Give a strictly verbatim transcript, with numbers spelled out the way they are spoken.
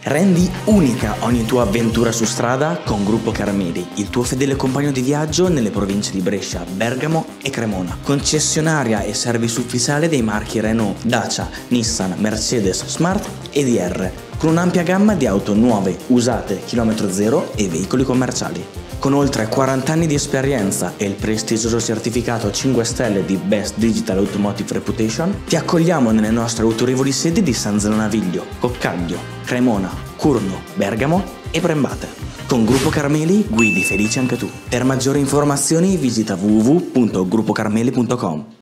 Rendi unica ogni tua avventura su strada con Gruppo Carmeli, il tuo fedele compagno di viaggio nelle province di Brescia, Bergamo e Cremona. Concessionaria e service ufficiale dei marchi Renault, Dacia, Nissan, Mercedes, Smart e D R, con un'ampia gamma di auto nuove, usate, chilometro zero e veicoli commerciali. Con oltre quaranta anni di esperienza e il prestigioso certificato cinque stelle di Best Digital Automotive Reputation, ti accogliamo nelle nostre autorevoli sedi di San Zeno Naviglio, Coccaglio, Cremona, Curno, Bergamo e Brembate. Con Gruppo Carmeli guidi felici anche tu. Per maggiori informazioni visita w w w punto gruppo carmeli punto com.